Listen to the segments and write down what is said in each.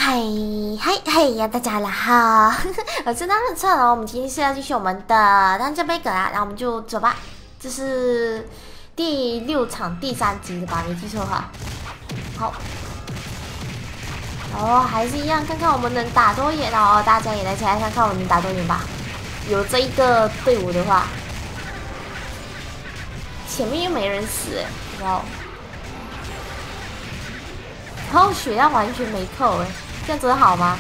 嗨嗨嗨呀，大家好，我是大人测了。我们今天是要继续我们的单这杯葛啦，然后我们就走吧。这是第6场第3集的吧？没记错的话。好，还是一样，看看我们能打多远哦。大家也来猜猜看，我们能打多远吧？有这一个队伍的话，前面又没人死，哇！然后血量完全没扣这样子好吗？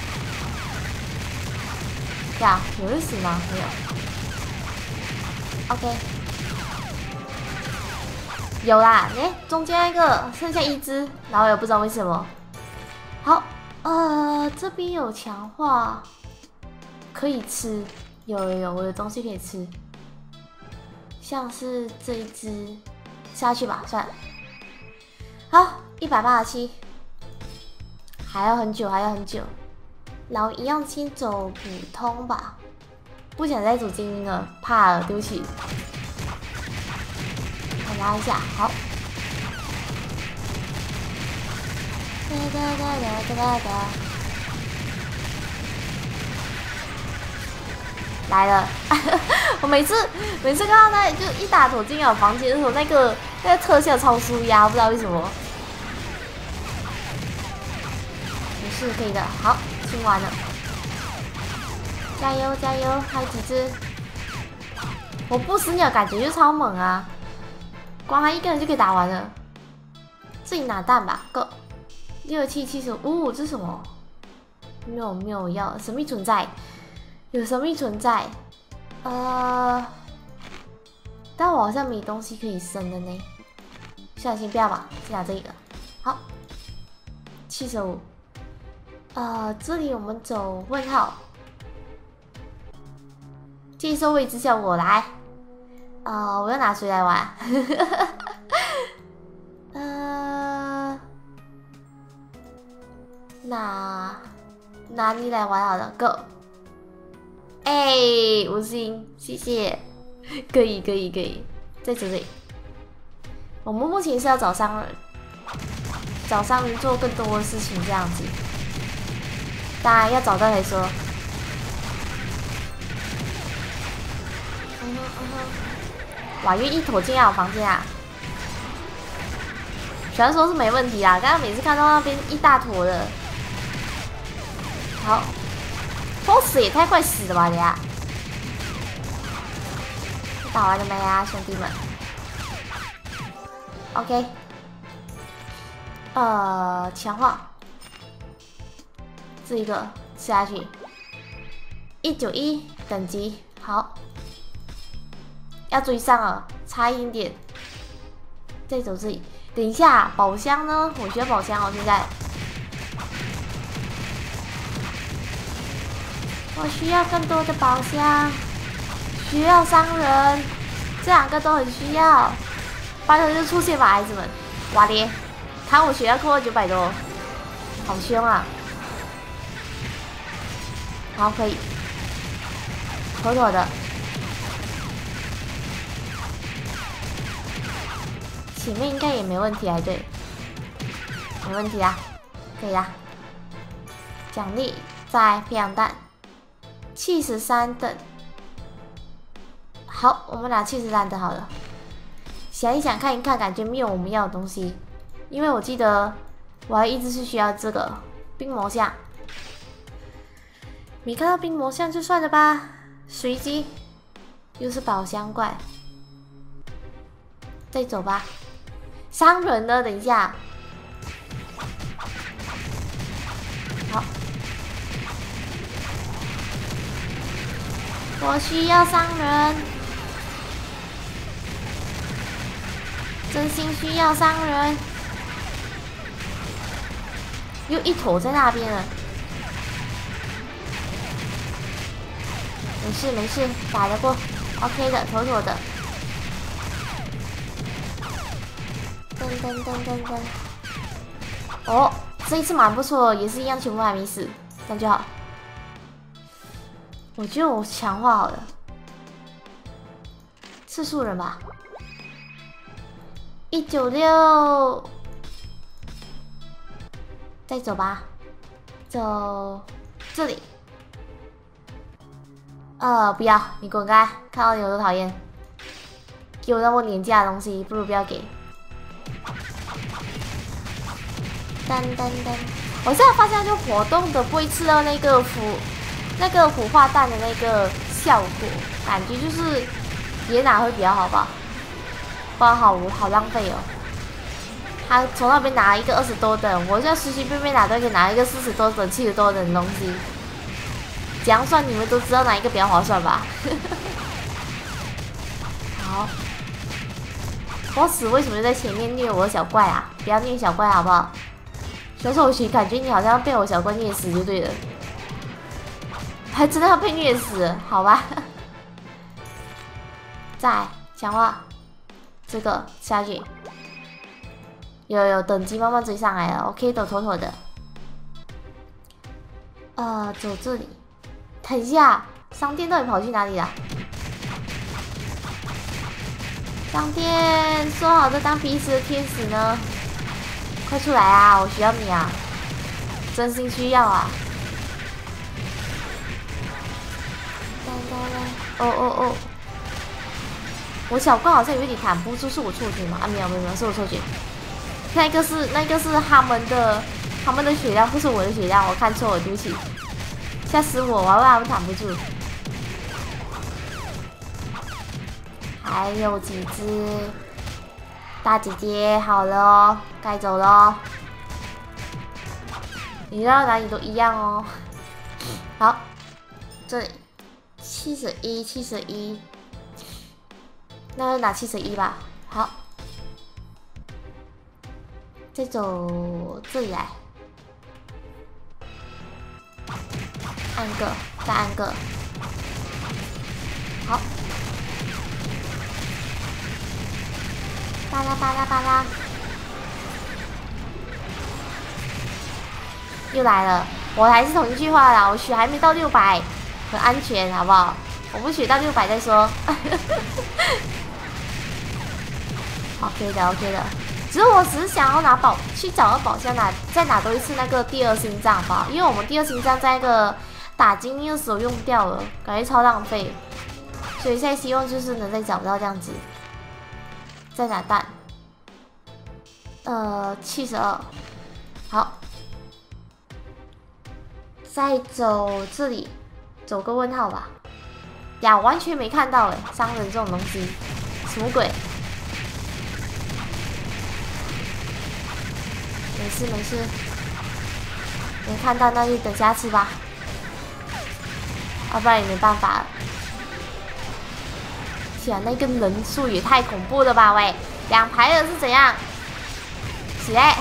呀，有人死吗？没有。OK， 有啦，中间那个剩下1只，然后也不知道为什么。好，这边有强化，可以吃，有，我的东西可以吃，像是这一只，下去吧，算了。好，187。还要很久，然后一样先走普通吧，不想再走精英了，怕了，对不起。我拉一下，好。来了，我每次看到他就一打躲进我房间的时候，那个特效超舒压，不知道为什么。是可以的，好，清完了，加油加油，还有几只？我不死鸟感觉就超猛啊，光他一个人就可以打完了。自己拿蛋吧，Go。6775，这是什么？没有要神秘存在，有神秘存在。但我好像没东西可以升的呢。算了，先不要吧，先拿这个。好，75。这里我们走问号，接收位置效果来。我要拿谁来玩？拿你来玩好了 ，Go。5星，谢谢，可以，在这里。我们目前是要找商人做更多的事情，这样子。当然要找到才说。哇，约一坨进来我房间啊！虽然说是没问题啊，刚刚每次看到那边一大坨的。好 ，BOSS 也太快死了吧你啊！打完了没啊，兄弟们 ？OK， 强化。这一个吃下去，191等级，好，要追上了，差一点点。再走这里，等一下，宝箱呢？我需要宝箱哦，现在。我需要更多的宝箱，需要商人，这2个都很需要。拜托就出现吧，孩子们！哇咧，看我血量扣了900多，好凶啊！好，可以，妥的。前面应该也没问题，对，没问题啊，可以啦。奖励在培养蛋，73等。好，我们拿73等好了。想一想，看一看，感觉没有我们要的东西，因为我记得我还一直是需要这个冰魔像。没看到冰魔像就算了吧，随机，又是宝箱怪，再走吧。商人呢？等一下，好，我需要商人，真心需要商人，又一坨在那边了。没事，打得过 ，OK 的，妥的。噔。哦，这一次蛮不错，也是一样，全部还没死，这样就好。我觉得我强化好了，次数人吧，196，再走吧。 走这里。不要，你滚开！看到你我都讨厌。给我那么廉价的东西，不如不要给。噔噔噔！我现在发现，就活动的不会吃到那个孵化蛋的那个效果，感觉就是别拿会比较好吧？不然好浪费哦。他从那边拿一个20多等，我现在随随便便可以拿一个40多等、70多等的东西。这样算你们都知道哪一个比较划算吧？好 ，boss 为什么在前面虐我的小怪啊？不要虐小怪好不好？小丑鱼感觉你好像被我小怪虐死就对了，还真的要被虐死，好吧？再强化这个下去，有等级慢慢追上来了，我可以抖妥妥的。走这里。等一下，商店到底跑去哪里了？商店说好的当彼此的天使呢？快出来啊！我需要你啊，真心需要啊！哦，我小怪好像有点弹不住，是我错觉吗？啊，没有，是我错觉。那个是他们的血量，不是我的血量，我看错了，对不起。吓死我！我挡不住。还有几只大姐姐，好了哦，该走了哦。你到哪里都一样哦。好，这里71，那就拿71吧。好，再走这里来。按个，再按个，好，巴拉，又来了，我还是同一句话啦，我血还没到600，很安全，好不好？我们血到600再说。OK 的，只是我只是想要去找个宝箱再拿多一次那个第2心脏吧，因为我们第2心脏在那个打精灵的时候用掉了，感觉超浪费，所以现在希望就是能再找到这样子。再拿蛋，72，好，再走这里，走个问号吧。呀，完全没看到商人这种东西，什么鬼？没事，没看到那就等下次吧。要不然也没办法了。天啊，那个人数也太恐怖了吧！喂，2排的是怎样？起来！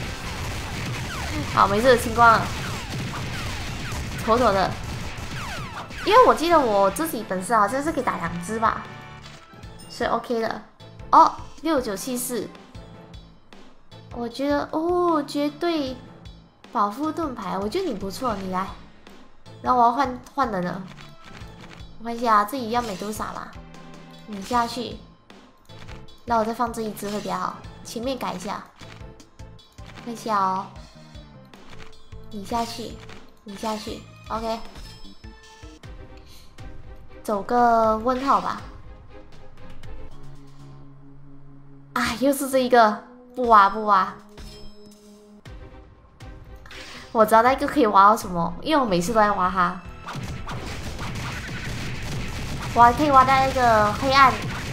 好，没事，清光了，妥妥的。因为我记得我自己本身好像是可以打2只吧，所以 OK 的。哦，6974，我觉得绝对保护盾牌，我觉得你不错，你来。然后我要换人了，我看一下自己要美多少嘛，你下去，然后我再放这一只会比较好，前面改一下，看一下哦，你下去 ，OK， 走个问号吧，啊，又是这一个，不挖。我知道那个可以挖到什么，因为我每次都在挖它。我还可以挖到那个黑暗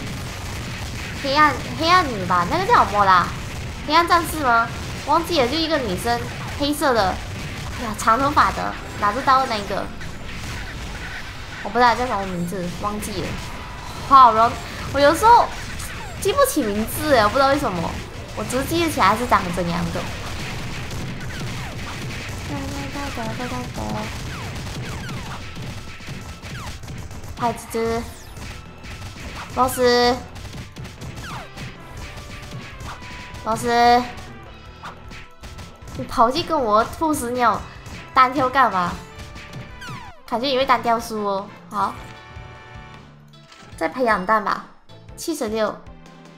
女吧？那个叫什么啦？黑暗战士吗？忘记了，就一个女生，黑色的，呀，长头发的，拿着刀的那个，我不知道叫什么名字，忘记了。好容易，我有时候记不起名字我不知道为什么，我只记得起来是长怎样的。还有几只 ，boss，你跑去跟我兔死鸟单挑干嘛？感觉你会单挑输哦。好，再培养蛋吧，76，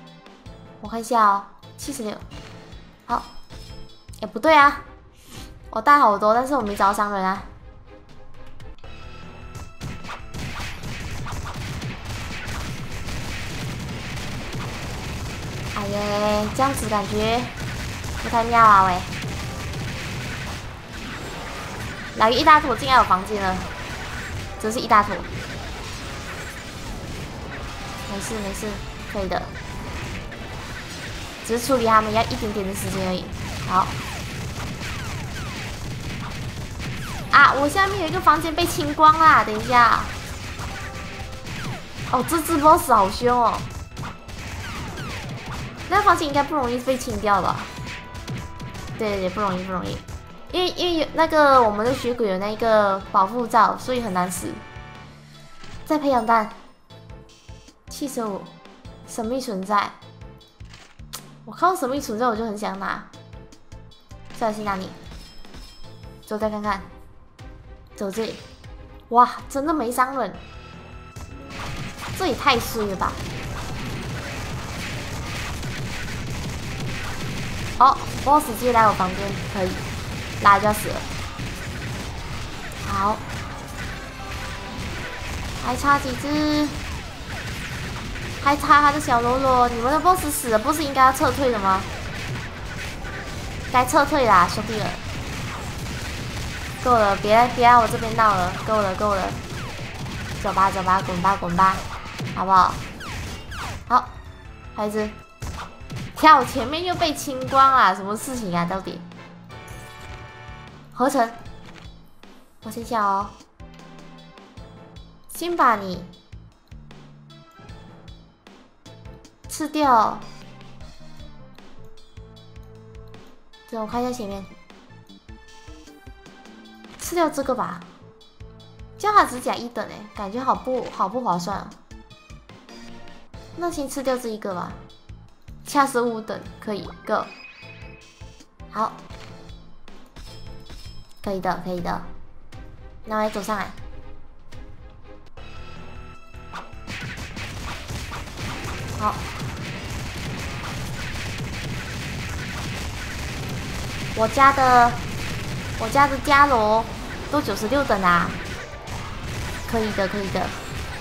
我看一下哦，76，好，不对啊。 我带好多，但是我没找到商人啊。哎耶，这样子感觉不太妙啊喂！来一大坨进来我房间了，真是一大坨。没事没事，可以的。只是处理他们要一点点的时间而已。好。啊，我下面有一个房间被清光啦，等一下。哦，这只 boss 好凶哦。那房间应该不容易被清掉吧？对，不容易不容易。因为那个我们的血鬼有那个保护罩，所以很难死。再培养蛋。75，神秘存在。我看到神秘存在，我就很想拿。小心拿你。走，再看看。走这里。哇，真的没伤人。这也太衰了吧！哦 ，boss 直接来我房间，可以，拉就要死了。好，还差几只？还差他的小喽啰，你们的 boss 死了，不是应该要撤退的吗？该撤退啦，兄弟们！够了，别来我这边闹了，够了够了，走吧走吧，滚吧滚吧，好不好？好，孩子。跳前面又被清光啊！什么事情啊？到底？合成，我先想哦，先把你吃掉。等我看一下前面，吃掉这个吧。这样它只加1等哎，感觉好不划算啊。那先吃掉这一个吧。恰15等可以 ，Go， 好，可以的，可以的，那我来走上来，好，我家的伽罗都96等啊，可以的，可以的。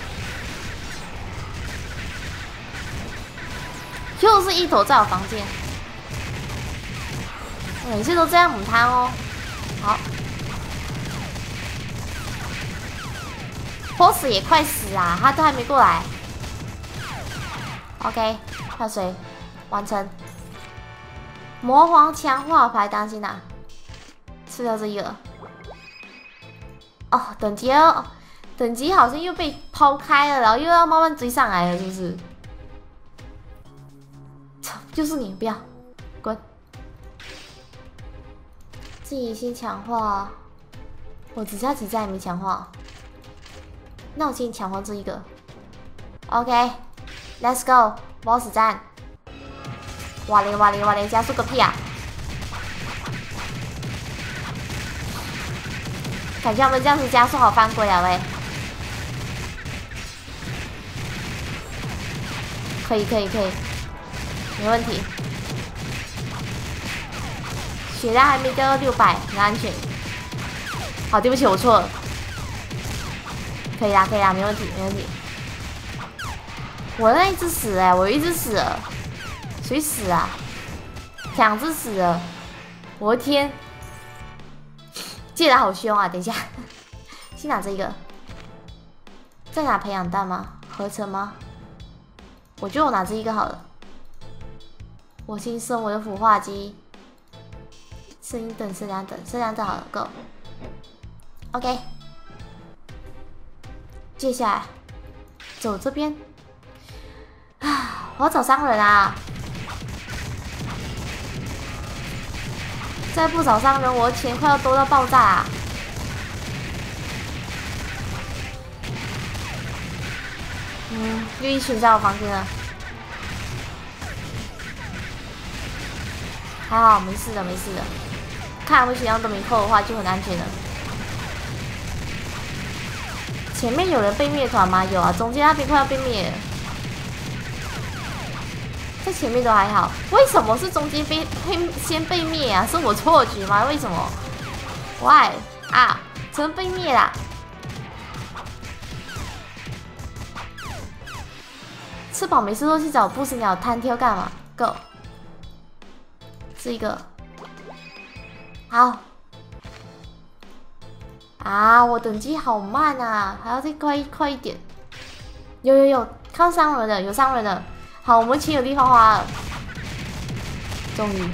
又是一头在我房间，每次都这样母汤哦。好 ，boss 也快死啊，他都还没过来。OK， 换谁？完成。魔皇强化牌当心啊！吃掉这一个。哦，等级好像又被抛开了，然后又要慢慢追上来了，是不是？就是你，不要滚！自己先强化，我只差几站还没强化，那我先强化这一个。OK，Let's go，boss 战！哇嘞哇嘞哇嘞，加速个屁啊！感觉他们这样子加速好犯规啊喂！可以可以可以。没问题，血量还没掉到600，很安全。好，对不起，我错了。可以啦，可以啦，没问题，没问题。我那一只死哎，我有一只死了，谁死啊？2只死了，我的天！借的好凶啊！等一下，先拿这个，再拿培养蛋吗？合成吗？我觉得我拿这一个好了。我先升我的孵化机，升1等，升2等，升2等好了 ，Go。OK， 接下来走这边啊，我要找商人啊！再不找商人，我的钱快要多到爆炸啊！又一群在我房间了。还好，没事的，没事的。看回血量都没扣的话，就很安全了。前面有人被灭团吗？有啊，中间那边快要被灭了。在前面都还好，为什么是中间先被灭啊？是我错觉吗？为什么？ Why 啊？怎么被灭啦？吃饱没事都去找不死鸟单挑干嘛 ？Go， 是一个好啊！我等级好慢啊，还要再快一点。有，看到伤人了，有伤人了。好，我们钱有地方花了，终于。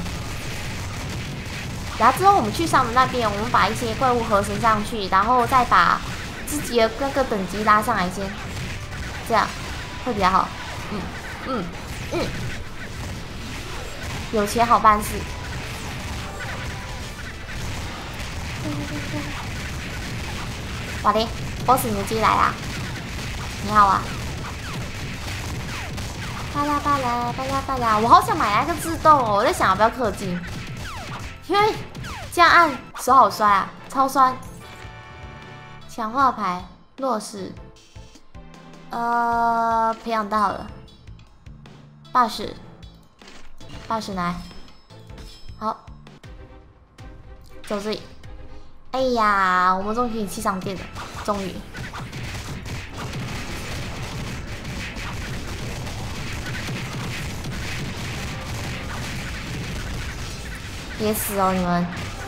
然后之后我们去上门那边，我们把一些怪物合成上去，然后再把自己的那个等级拉上来先，这样会比较好。有钱好办事。哇嘞 ，boss 你自己来啦！你好啊。巴拉巴拉巴拉巴拉，我好想买那个自动哦，我在想要不要氪金，因为这样按手好酸啊，超酸。强化牌弱势，培养到了，霸士来，好，走这里。哎呀，我们终于可以去商店了，终于。别死哦，你们！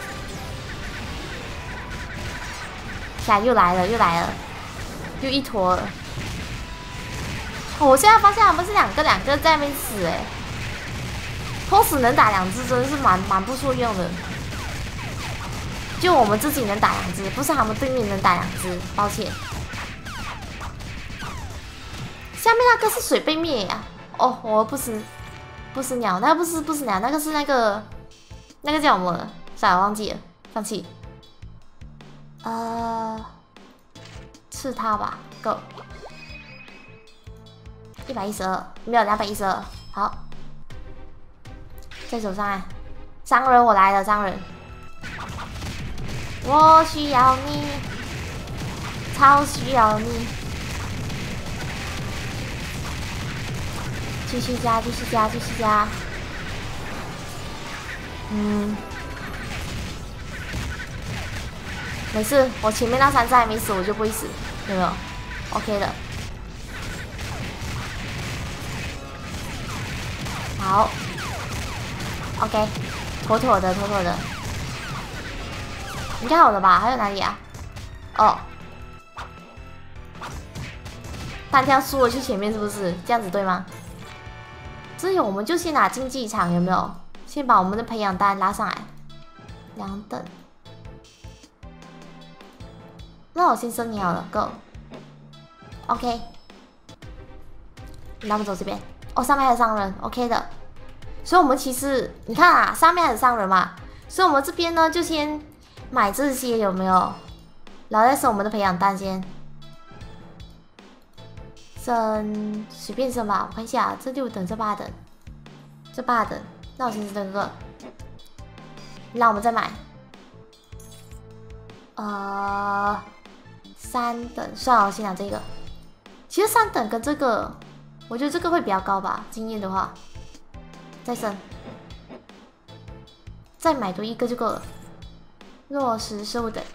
又来了，又一坨了。哦，我现在发现他们是两个在那边死哎。boss 能打2只真的是蛮不错用的。就我们自己能打2只，不是他们对面能打2只，抱歉。下面那个是水被灭呀、哦，我不死鸟，那不是鸟，那个是那个叫什么？算了，忘记了，放弃。刺他吧 ，Go。112，没有212，好。再走上来，商人我来了，商人。我需要你，超需要你。继续加。没事，我前面那3只还没死，我就不会死，有没有 ？OK 的。好 ，OK， 妥妥的。应该好了吧？还有哪里啊？哦，单挑输了去前面是不是？这样子对吗？这里我们就先拿竞技场，有没有？先把我们的培养单拉上来，2等。那我先升你好了 ，Go。OK。那我们走这边。哦，上面还有商人 ，OK 的。所以我们其实你看啊，上面还有商人嘛，所以我们这边呢就先买这些有没有？然后再升我们的培养单先。升随便升吧，我看一下，这6等，这8等，那我先升这个，然后我们再买。3等，算了，我先拿这个。其实3等跟这个，我觉得这个会比较高吧，经验的话。再升，再买多一个就够了。弱势15等，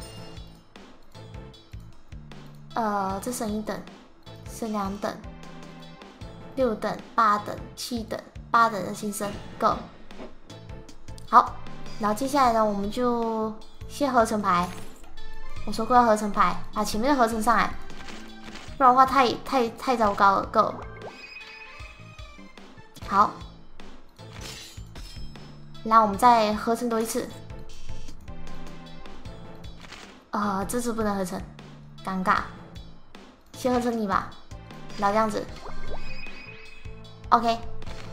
这升1等，升2等，6等、8等、7等，8等的新升 ，Go。好，然后接下来呢，我们就先合成牌。我说过要合成牌，把前面的合成上来，不然的话太糟糕了。Go。好。然后我们再合成多一次，这次不能合成，尴尬。先合成你吧，然后这样子 ，OK。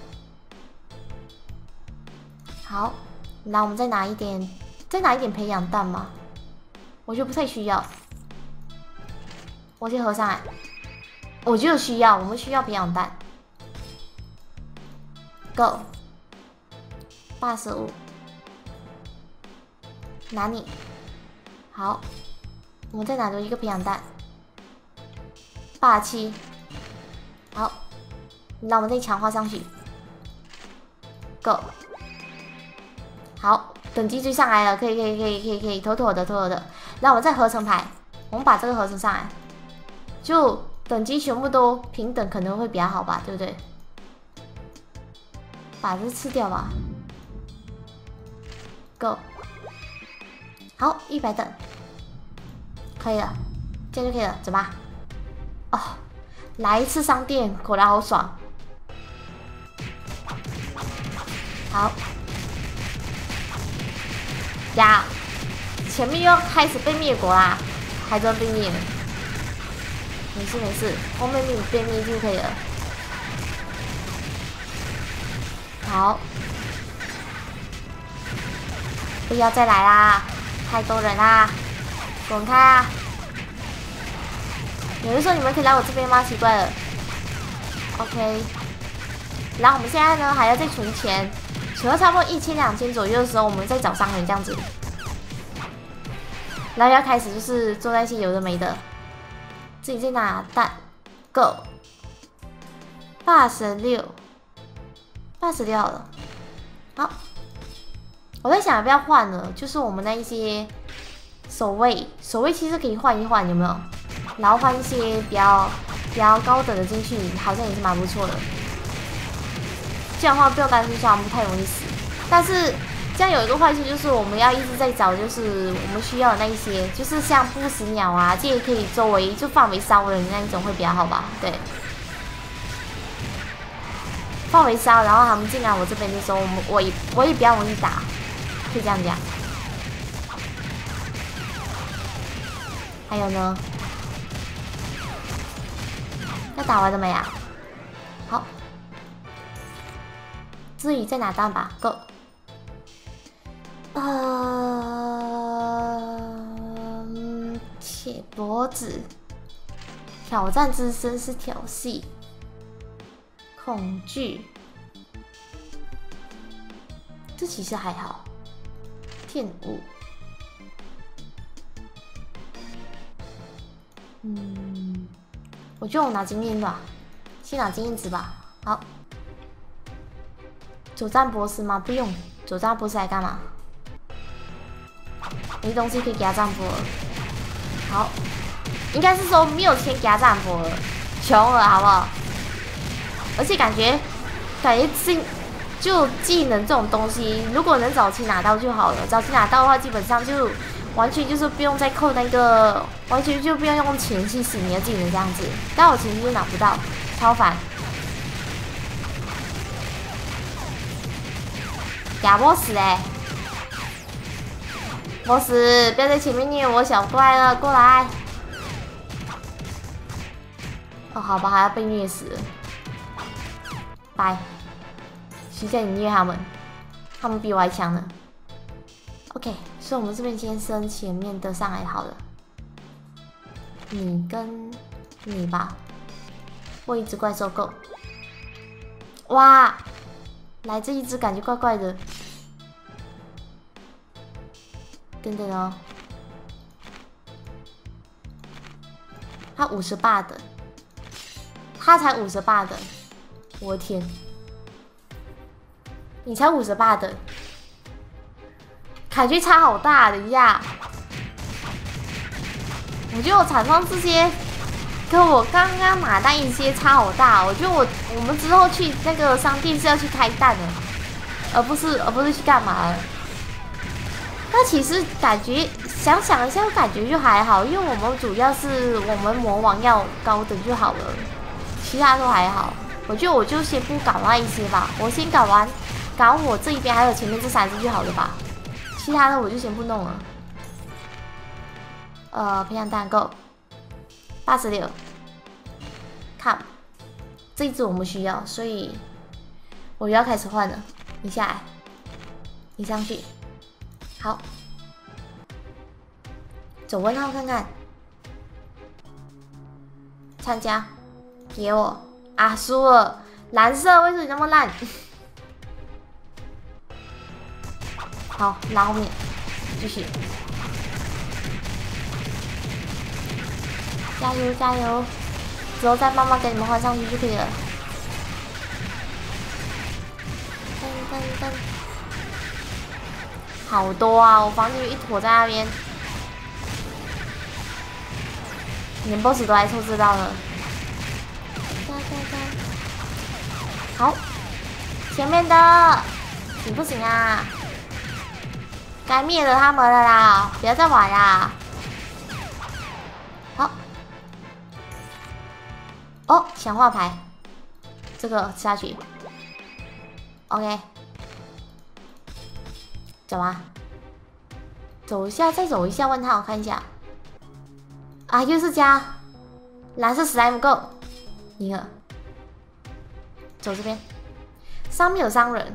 好，然后我们再拿一点培养蛋吗？我觉得不太需要，我先合上来。我觉得需要，我们需要培养蛋 ，Go。85，拿你。好，我们再拿多一个培养蛋。87，好，那我们再强化上去。Go。好，等等级追上来了，可以，妥妥的。然后我们再合成牌，我们把这个合成上来，就等级全部都平等，可能会比较好吧，对不对？把这吃掉吧 ，Go。好，100等，可以了，这样就可以了，走吧。哦，来一次商店，果然好爽。好，呀，前面又要开始被灭国啦，还真被灭了。没事，后面被灭就可以了。好，不要再来啦，太多人啦，滚开啊！有人说你们可以来我这边吗？奇怪了。OK， 然后我们现在呢还要再存钱，存到差不多1000、2000左右的时候，我们再找商人这样子。然后要开始就是做那些有的没的。自己在拿蛋 ，Go。86好了。好，我在想要不要换了，就是我们那一些守卫其实可以换一换，有没有？然后换一些比较高等的进去，好像也是蛮不错的。这样的话不用担心说我们太容易死，但是这样有一个坏处就是我们要一直在找，就是我们需要的那一些，就是像不死鸟啊，这也可以周围就范围烧人那一种会比较好吧？对，范围烧，然后他们进来我这边的时候，我也比较容易打，可以这样讲。还有呢？要打完了没啊？好，至于再拿蛋吧 ，Go。切脖子，挑战之身是调戏，恐惧，这其实还好。天舞，我觉得我拿经验吧，先拿经验值吧。好，久战博士吗？不用，久战博士来干嘛？没东西可以给他占卜了。好，应该是说没有钱给他占卜了，穷了，好不好？而且感觉就技能这种东西，如果能早期拿到就好了。早期拿到的话，基本上就完全就是不用再扣那个，完全就不用用钱去洗你的技能这样子。但我前期就拿不到，超烦。哑巴死欸！boss， 不要在前面虐我小怪了，过来！哦，好吧，还要被虐死了。拜，谁叫你虐他们？他们比我还强呢。OK， 所以我们这边先升前面的上来好了。你跟你吧，或一只怪兽够。哇，来这一只感觉怪怪的。等等哦，他58等，他才58等，我的天，你才58等，感觉差好大，等一下，我觉得我场上这些跟我刚刚拿到一些差好大，我觉得我们之后去那个商店是要去开蛋的，而不是去干嘛了。那其实感觉想一下，感觉就还好，因为我们主要是我们魔王要高等就好了，其他都还好。我觉得我就先不搞那一些吧，我先搞我这一边还有前面这3只就好了吧，其他的我就先不弄了。培养蛋够86，看这一只我们需要，所以我又要开始换了。你下来，你上去。好，走问号看看，参加，给我啊，输了，蓝色为什么那么烂？好，拉后面，继续，加油加油，之后再慢慢给你们换上去就可以了。噔。 好多啊！我房间有一坨在那边，连 boss 都来抽知道了。好，前面的行不行啊？该灭了他们了啦！不要再玩啦！好，哦，强化牌，这个吃下去。OK， 走啊，走一下，再走一下，问他，我看一下。啊，又是加蓝色slime go， 赢了。走这边，上面有商人。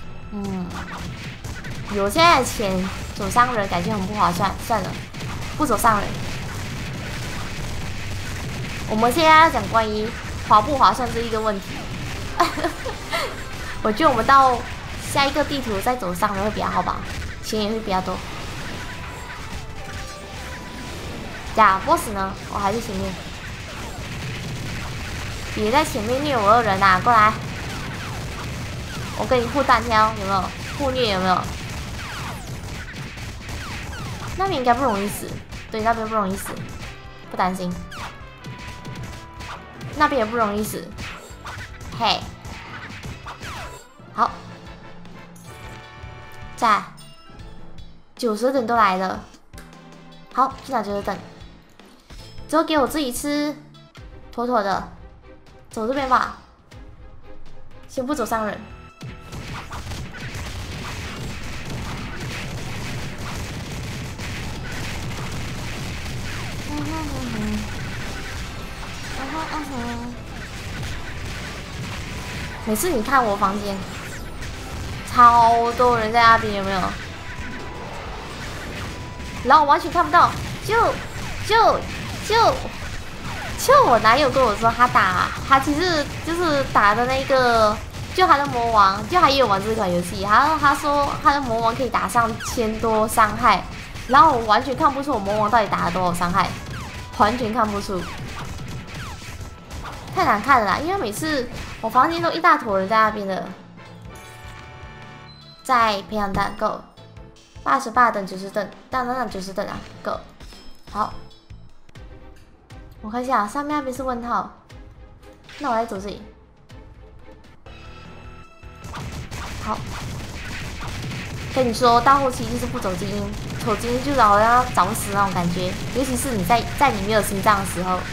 有现在的钱走商人感觉很不划算，算了，不走商人。我们现在要讲关于划不划算这一个问题。我觉得我们到下一个地图再走商人会比较好吧，钱也会比较多。呀 ，boss 呢？我还是前面。别在前面虐我的人啊！过来，我跟你互单挑，有没有？互虐有没有？那边应该不容易死，对，那边不容易死，不担心。那边也不容易死，嘿，好，在90等都来了，好，去哪90等？之后给我自己吃，妥妥的。走这边吧，先不走商人。每次你看我房间，超多人在那边，有没有？然后我完全看不到，就我男友跟我说他其实就是打的那个，就他的魔王，就还有玩这款游戏，他说他的魔王可以打上1000多伤害，然后我完全看不出我魔王到底打了多少伤害，完全看不出，太难看了啦！因为每次我房间都一大坨人在那边的，在培养蛋 Go 88等90等，当90等啊 Go 好。我看一下，上面那边是问号，那我来走这里。好，跟你说到后期就是不走精英，走精英就好像找死那种感觉，尤其是你在你没有心脏的时候。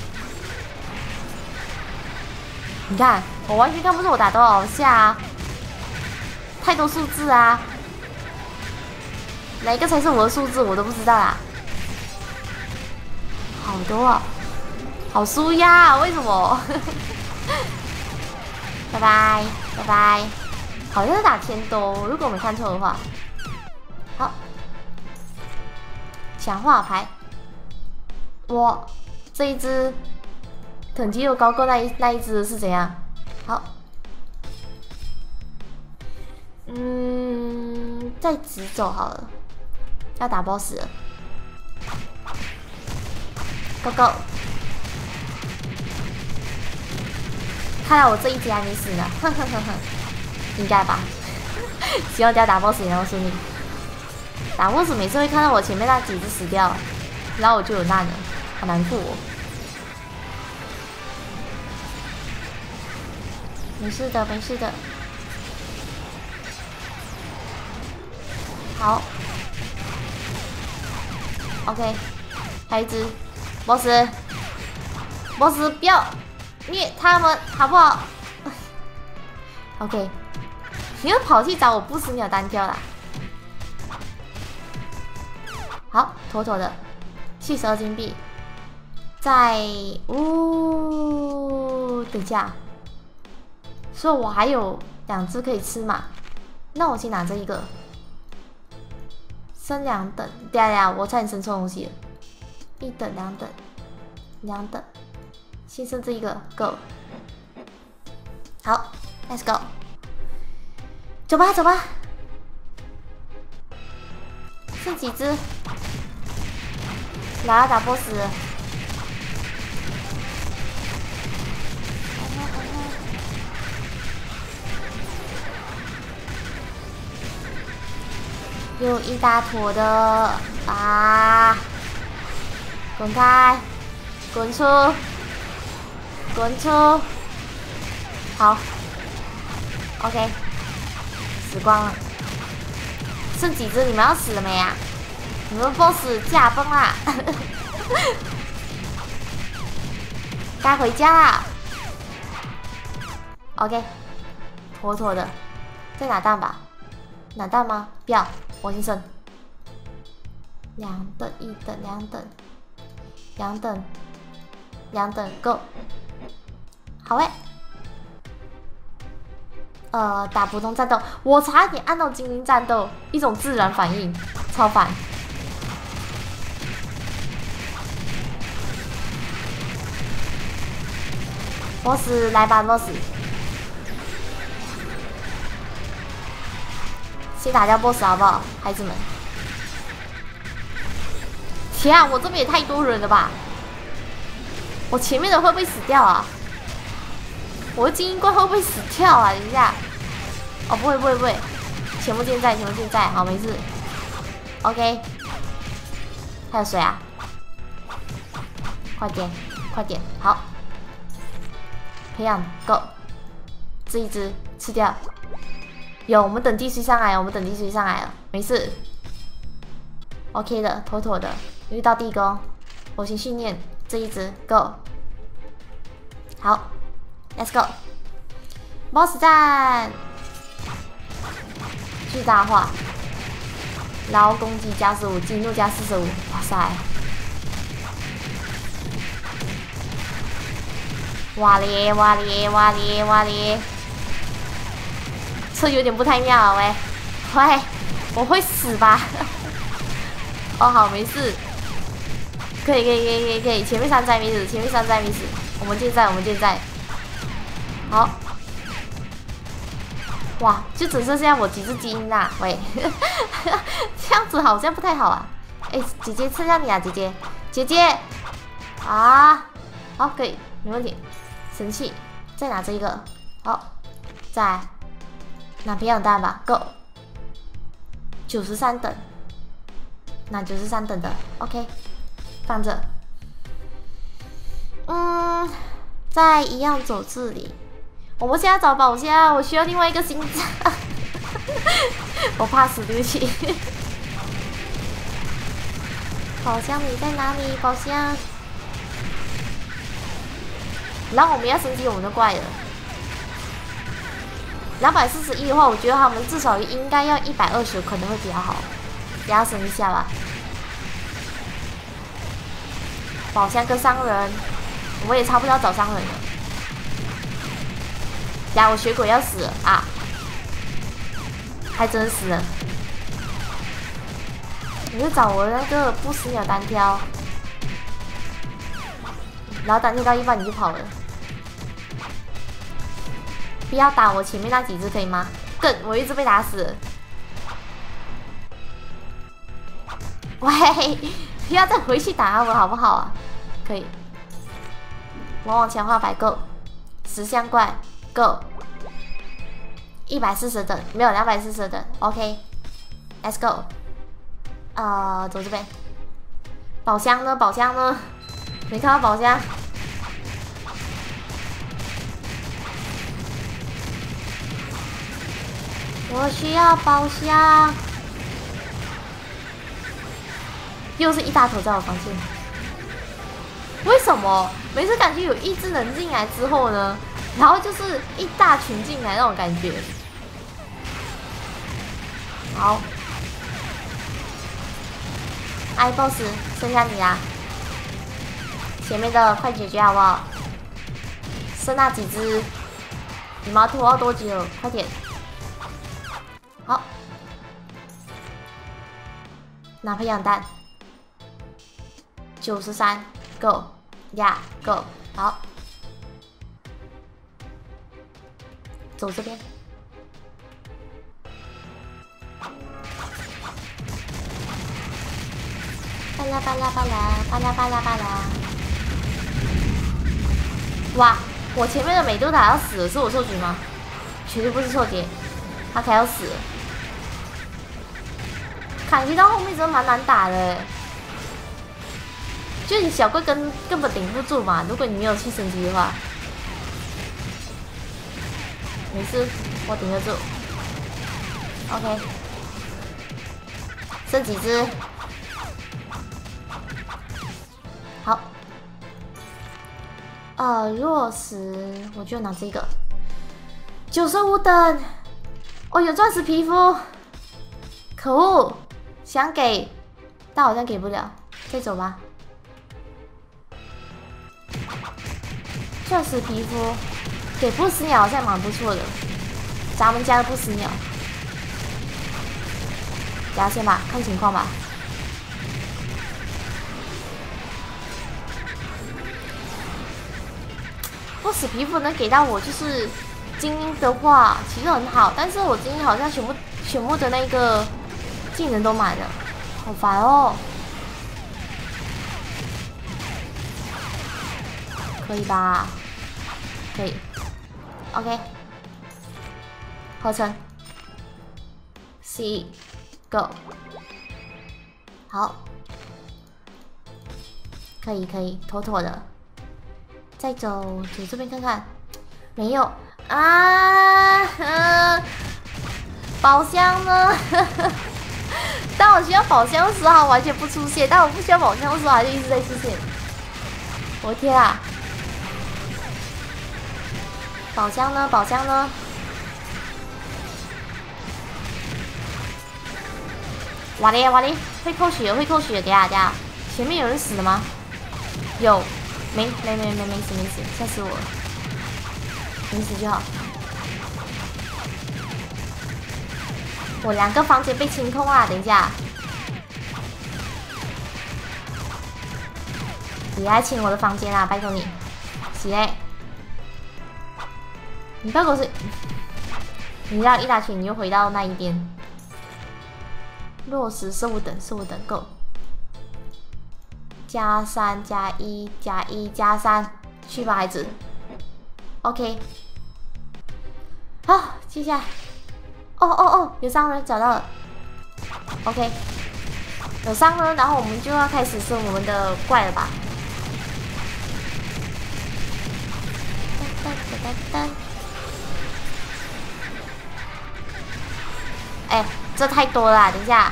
你看，我完全看不出我打多少下啊，太多数字啊，哪一个才是我的数字我都不知道啦，好多啊。好输呀、啊，为什么？拜拜拜拜，好像是打1000多，如果我没看错的话。好，强化牌，哇，这一只等级又高过那一只是怎样？好，再直走好了，要打 boss 了 ，Go Go！看来我这一集还没死呢，呵呵呵呵，应该吧？希望等下打 boss 也能顺利。打 boss 每次会看到我前面那几只死掉，然后我就有难了，好难过哦。没事的，没事的。好 ，OK， 还有一只 boss 不要虐他们好不好？OK， 你又跑去找我不死鸟单挑啦。好，妥妥的，72金币。在等一下，所以我还有2只可以吃嘛？那我先拿这一个，升2等。等下，我差点升错东西了。1等、2等、2等。先升这一个 ，Go， 好 ，Let's go， 走吧走吧，剩几只？来要打 boss 了。 有一大坨的啊！滚开！滚出！滚出！好 ，OK， 死光了。剩几只？你们要死了没啊？你们 BOSS 驾崩啦！该回家啦。OK， 妥妥的。再拿蛋吧？拿蛋吗？不要，我先升。2等、1等、2等、2等、2等 ，Go。好诶。打普通战斗，我差点按到精灵战斗，一种自然反应，超烦。boss 来吧 ，boss。先打掉 boss 好不好，孩子们？天啊，我这边也太多人了吧！我前面的会不会死掉啊？我的精英怪会不会死掉啊？等一下，哦，不会不会不会，全部健在，全部健在，好，没事。OK， 还有谁啊？快点，快点，好，培养 Go， 这一只吃掉。有，我们等地区上来，我们等地区上来了，没事。OK 的，妥妥的。遇到地宫，我先训练这一只 Go， 好。Let's go， boss 战，巨大化，然后攻击加15，激怒加45，哇塞！哇咧哇咧哇咧哇咧，这有点不太妙喂，喂，我会死吧？哦好，没事，可以，前面山寨没死，前面山寨没死，我们健在，我们健在。好，哇，就只剩下我几只基因啦！喂，这样子好像不太好啊。哎，姐姐剩下你啊，姐姐，姐姐，啊，好，可以，没问题。神器，再拿这一个，好，再拿培养蛋吧 ，Go。93等，拿93等的 ，OK， 放着。再一样走这里。我们现在找宝箱，我需要另外一个心脏。我怕死，对不起。宝箱你在哪里？宝箱。然后我们要升级我们的怪了。241的话，我觉得他们至少应该要120，可能会比较好。给他升一下吧。宝箱跟商人，我也差不多要找商人了。呀，我血鬼要死了啊！还真死了。你就找我那个不死鸟单挑，然后单挑到一半你就跑了。不要打我前面那几只可以吗？更，我一直被打死了。喂，不要再回去打我好不好啊？可以。魔王强化白 Go， 石像怪 Go。140等，没有240等 ，OK，Let's go。走这边。宝箱呢？宝箱呢？没看到宝箱。我需要宝箱。又是一大坨在我房间。为什么每次感觉有一只人进来之后呢，然后就是一大群进来那种感觉？好。哎 ，boss， 剩下你啦！前面的快解决好不好？剩那几只，你们要拖到多久？快点！好，拿培养蛋，93 ，Go， 呀 ，Go， 好，走这边。巴拉巴拉巴拉巴拉巴拉巴拉！哇，我前面的美杜塔要死了，是我错觉吗？绝对不是错觉，他快要死了。 砍击到后面真的蛮难打的哎，就你小贵根本顶不住嘛，如果你没有去升级的话。没事，我顶得住。OK， 剩几只？好。弱时我就拿这个。95等。哦，有钻石皮肤。可恶，想给，但好像给不了。再走吧。钻石皮肤。给不死鸟好像蛮不错的，咱们家的不死鸟，加先吧，看情况吧。不死皮肤能给到我就是精英的话，其实很好，但是我精英好像全部的那个技能都满了，好烦哦。可以吧？可以。OK， 合成 ，C Go， 好，可以，妥妥的。再走这边看看，没有啊，宝箱呢？当我需要宝箱的时候完全不出现，但我不需要宝箱的时候它就一直在出现。我的天啊！宝箱呢？宝箱呢？哇嘞，会扣血，等下，前面有人死了吗？有，没死，吓死我了，没死就好。我2个房间被清空啊！等一下，别来清我的房间啊！拜托你，起来。你不要给我你让一打群，你又回到那一边。落实15等够。+3+1+1+3，去吧，孩子。OK。好，接下来。哦，有伤人，找到了。OK。有伤人，然后我们就要开始升我们的怪了吧？哎，这太多了，等一下，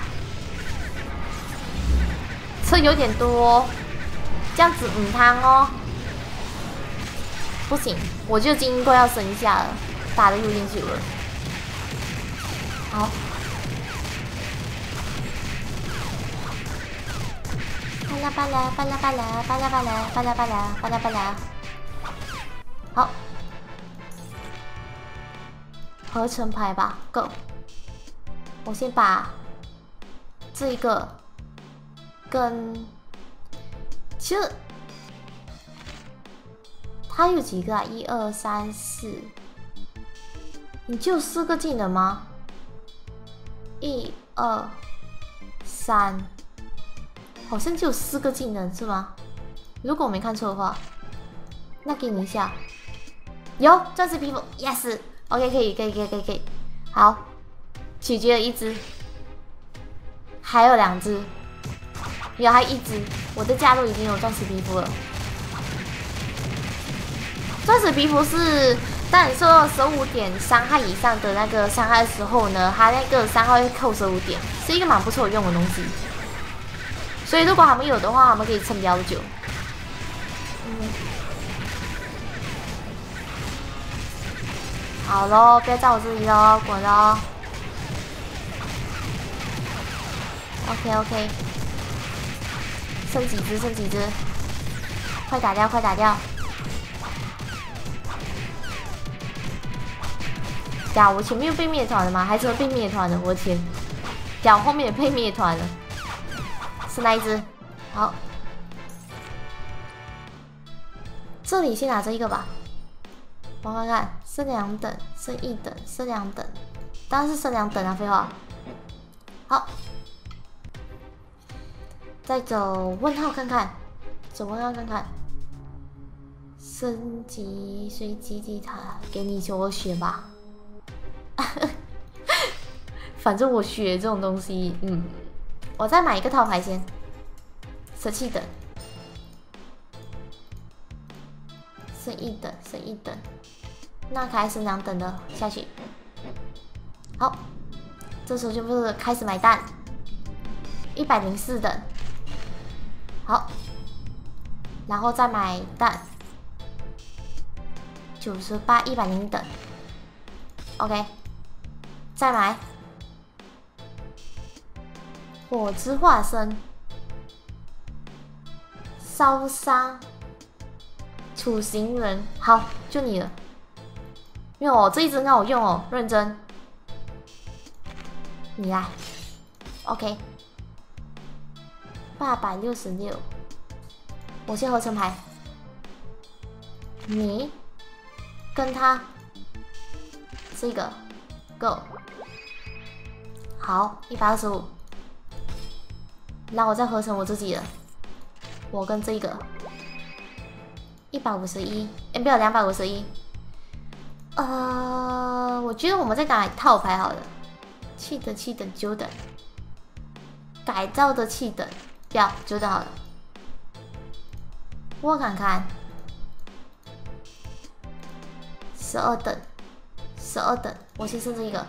这有点多，这样子汤哦，不行，我就精英怪要升一下了，打的有点久了。好，巴拉，好，合成牌吧 ，Go。我先把这一个跟，其实它有几个啊？1、2、3、4，你就4个技能吗？1、2、3，好像就有4个技能是吗？如果我没看错的话，那给你一下。有钻石皮肤 ，yes，OK， 可以，好。取决了1只，还有2只，有还1只。我的家都已经有钻石皮肤了。钻石皮肤是当你受到15点伤害以上的那个伤害的时候呢，它那个伤害会扣15点，是一个蛮不错用的东西。所以如果他们有的话，他们可以撑比较久。好咯，不要在我这里咯，滚咯。OK， 剩几只，快打掉！呀，我前面被灭团了吗？还是被灭团了？我的天！呀，后面也被灭团了，是那一只。好，这里先拿这一个吧。我看看，剩2等，剩1等，剩2等，当然是剩2等啊！废话。好。再走问号看看，升级随机祭塔，给你我血吧。反正我血这种东西， 我再买一个套牌先，舍弃等，剩一等，剩一等，那开始2等的下去。好，这时候就是开始买蛋，104等，好，然后再买蛋，98、100等 ，OK， 再买。 火之化身，烧伤，处刑人，好，就你了。因为我这一只很好用哦，认真。你来 ，OK。866，我先合成牌。你跟他这个 ，Go。好，125。 然后我再合成我自己的，我跟这个151，不要251。我觉得我们再改套牌好了，7等、7等、9等，改造的7等，不要9等好了。我看看，12等，12等，我先剩这一个，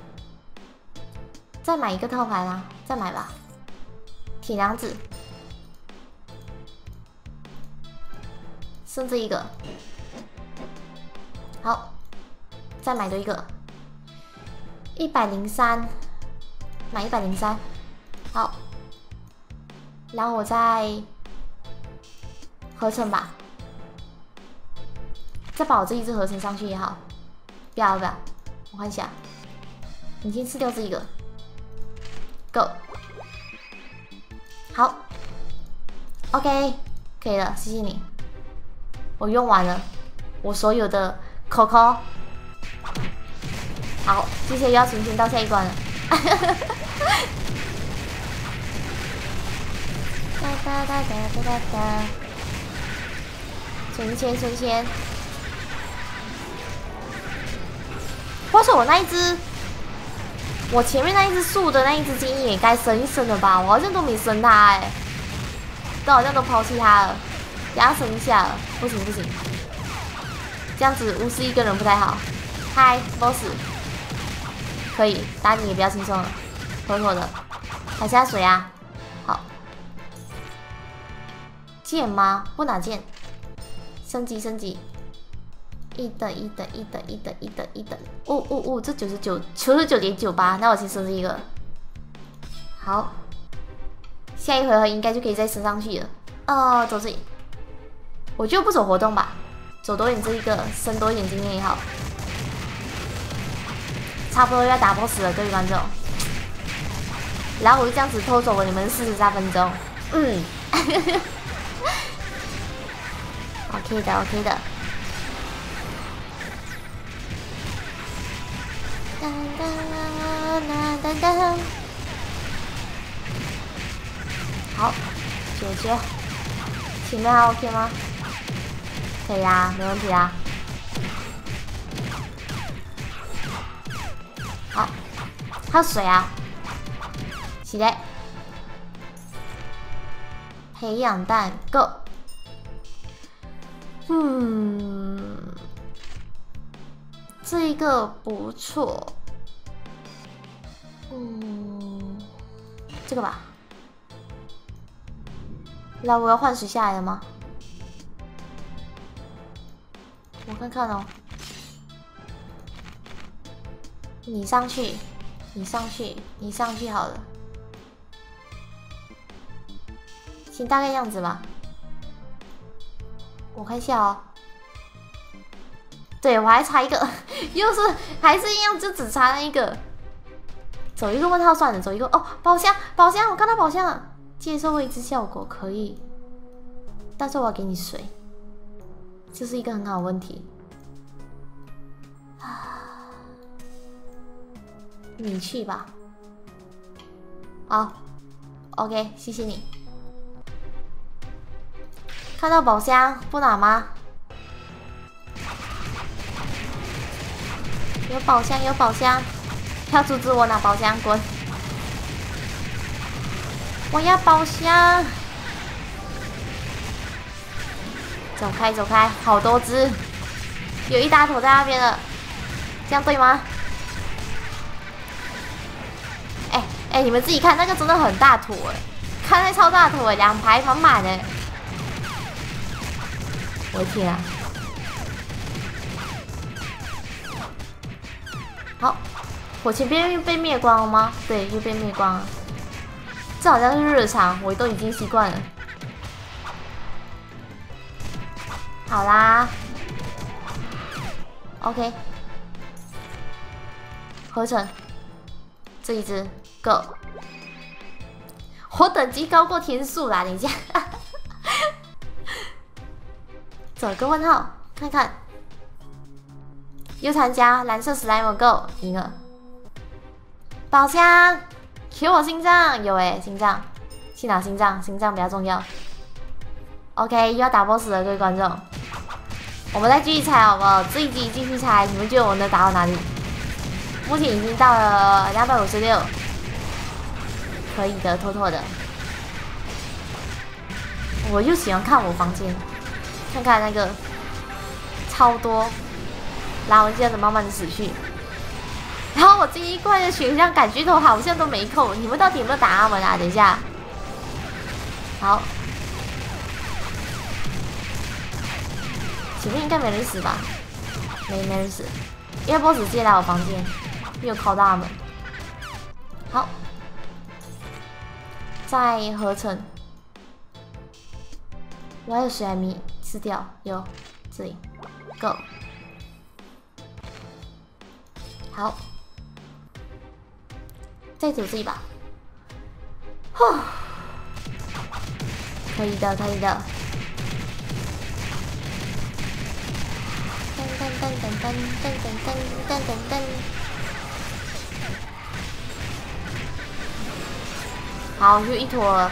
再买一个套牌啦，再买吧。 铁娘子，剩这一个，好，再买多一个，103，买103，好，然后我再合成吧，再把我这一只合成上去也好，不要，我看一下，你先吃掉这一个 ，Go。 好 ，OK， 可以了，谢谢你。我用完了我所有的 Coco。好，谢谢，又要重新到下一关了。哒哒哒哒哒哒哒，存钱存钱。话说我那一只。 我前面那一只树的那一只精英也该升一升了吧？我好像都没升它哎，都好像都抛弃它了，给它升一下了。不行不行，这样子无视一个人不太好。嗨 ，boss， 可以打你也比较轻松了，妥妥的。还下水啊？好，剑吗？不拿剑，升级升级。 1等1等1等1等1等1等，这99.98，那我先升这一个。好，下一回合应该就可以再升上去了。走这里，我就不走活动吧，走多一点这一个，升多一点经验也好。差不多要打 boss 了，各位观众。然后我就这样子偷走了你们43分钟。OK 的 ，OK 的。 哒哒哒哒，好，解决。前面还 OK 吗？可以啦，没问题啦。好，还有水啊，是的。培养蛋 Go。这一个不错。这个吧。那我要换水下来了吗？我看看哦。你上去，你上去，你上去好了。先大概样子吧。我看一下哦。对，我还差一个，又是还是一样，就只差那一个。走一个问号算了，走一个哦，宝箱，宝箱，我看到宝箱了。接受未知效果可以，但是我要给你水，这是一个很好的问题。你去吧。好 ，OK， 谢谢你。看到宝箱不拿吗？有宝箱，有宝箱，要阻止我拿宝箱，滚！ 我要宝箱！走开，走开！好多只，有一大坨在那边了，这样对吗？哎，你们自己看，那个真的很大坨哎，看那超大坨哎，2排满满的。我的天啊！好，火前边又被灭光了吗？对，又被灭光了。这好像是日常，我都已经习惯了。好啦 ，OK， 合成这一只 Go， 我等级高过天数啦！等一下，走个问号，看看。又参加蓝色 Slime Go 赢了，宝箱，给我心脏，有哎，心脏，去拿心脏，心脏比较重要。OK， 又要打 BOSS 了，各位观众，我们再继续猜好不好？这一集继续猜，你们觉得我能打到哪里？目前已经到了256，可以的，妥妥的。我就喜欢看我房间，看看那个超多。然后这样子慢慢的死去，然后我这一关的选项感觉都好像都没扣，你们到底有没有打他们啊？等一下，好，前面应该没人死吧？没人死，因为 BOSS 直接来我房间，没有扣到他们。好，再合成，我还有水海米吃掉，有这里 ，Go。好，再走这一把，可以的，可以的。噔噔噔噔噔噔噔噔噔噔。好，又一坨了，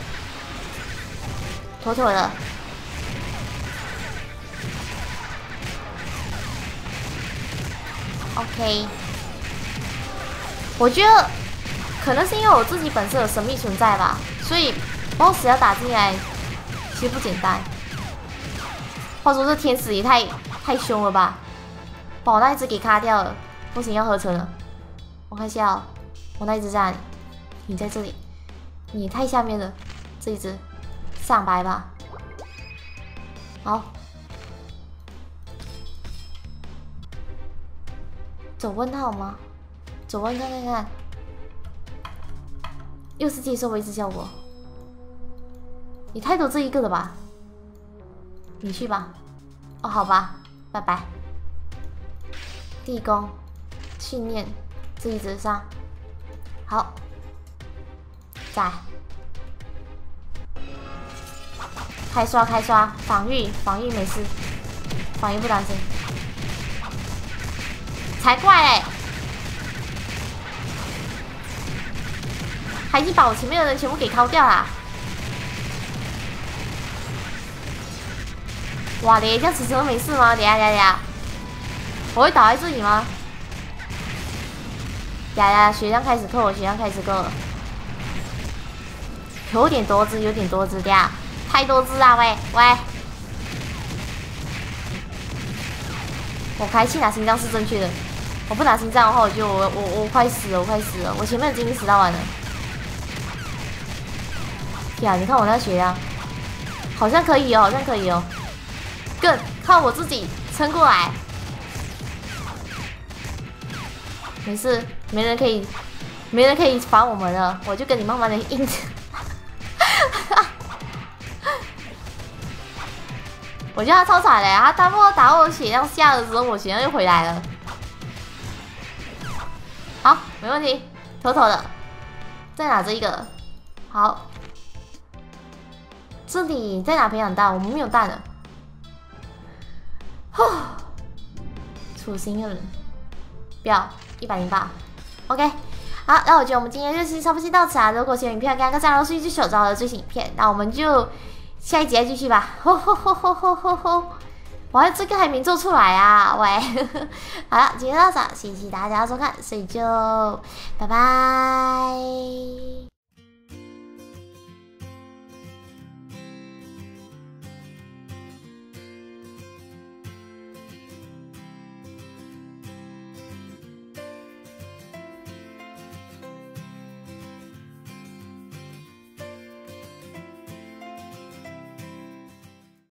妥妥的。OK， 我觉得可能是因为我自己本身有神秘存在吧，所以 BOSS 要打进来其实不简单。话说这天使也太凶了吧，把我那一只给卡掉了，不行要合成了。我看一下哦，我那一只在哪里？你在这里，你太下面了，这一只上白吧。好。走问号吗？走问看看看，又是接受维持效果，也太多这一个了吧？你去吧。哦，好吧，拜拜。地宫训练这一只上，好，在开刷开刷，防御没事，防御不担心。才怪嘞！他已经把我前面的人全部给敲掉啦！哇嘞，这样此时都没事吗？等下，我会倒在这里吗？呀，血量开始扣了，血量开始扣了，有点多只，等下太多只啊！喂，我开气拿心脏是正确的。我不拿心脏的话，我快死了，我前面的精灵死到完了。呀，你看我那血量，好像可以哦，更靠我自己撑过来。没事，没人可以烦我们了，我就跟你慢慢的硬着。我觉得他超惨的，他打我血量下的时候，我血量又回来了。好，没问题，妥妥的。再拿这一个，好。这里在拿培养蛋，我们没有蛋了。处心人，不要108。OK， 好，那我觉得我们今天就是差不多到此啊。如果喜欢影片，赶快赞、是一只手招的最新影片，那我们就下一集再继续吧。哇，这个还没做出来啊！喂，好了，今天到这，谢谢大家收看，所以就拜拜。